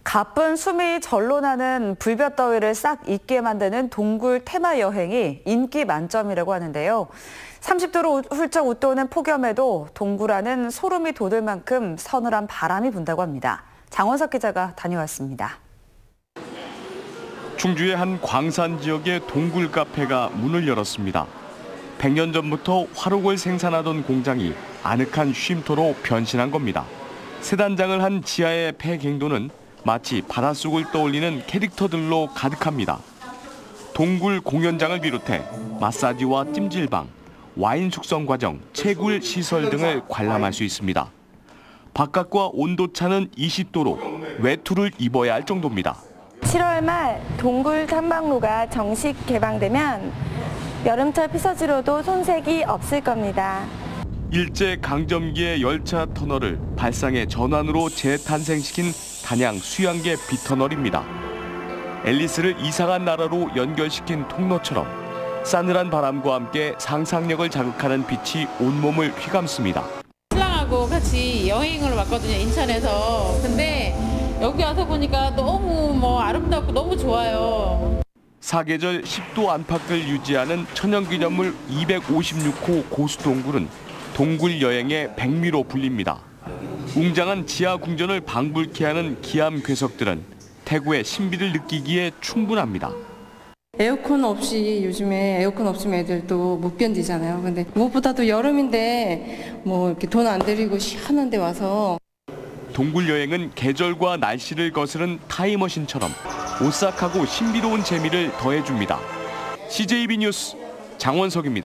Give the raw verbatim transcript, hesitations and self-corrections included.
가쁜 숨이 절로 나는 불볕더위를 싹 잊게 만드는 동굴 테마 여행이 인기 만점이라고 하는데요. 삼십 도로 훌쩍 웃도는 폭염에도 동굴 안은 소름이 돋을 만큼 서늘한 바람이 분다고 합니다. 장원석 기자가 다녀왔습니다. 충주의 한 광산 지역의 동굴 카페가 문을 열었습니다. 백 년 전부터 화록을 생산하던 공장이 아늑한 쉼터로 변신한 겁니다. 세 단장을 한 지하의 폐갱도는 마치 바닷속을 떠올리는 캐릭터들로 가득합니다. 동굴 공연장을 비롯해 마사지와 찜질방, 와인 숙성 과정, 채굴 시설 등을 관람할 수 있습니다. 바깥과 온도차는 이십 도로 외투를 입어야 할 정도입니다. 칠월 말 동굴 탐방로가 정식 개방되면 여름철 피서지로도 손색이 없을 겁니다. 일제강점기의 열차 터널을 발상의 전환으로 재탄생시킨 단양 수양계 비터널입니다. 앨리스를 이상한 나라로 연결시킨 통로처럼 싸늘한 바람과 함께 상상력을 자극하는 빛이 온몸을 휘감습니다. 신랑하고 같이 여행을 왔거든요, 인천에서. 근데 여기 와서 보니까 너무 뭐 아름답고 너무 좋아요. 사계절 십 도 안팎을 유지하는 천연기념물 이백오십육 호 고수동굴은 동굴 여행의 백미로 불립니다. 웅장한 지하 궁전을 방불케 하는 기암 괴석들은 태고의 신비를 느끼기에 충분합니다. 에어컨 없이 요즘에 에어컨 없으면 애들도 못 견디잖아요. 근데 무엇보다도 여름인데 뭐 이렇게 돈 안 들이고 시원한 데 와서 동굴 여행은 계절과 날씨를 거스른 타임머신처럼 오싹하고 신비로운 재미를 더해줍니다. 씨제이비 뉴스 장원석입니다.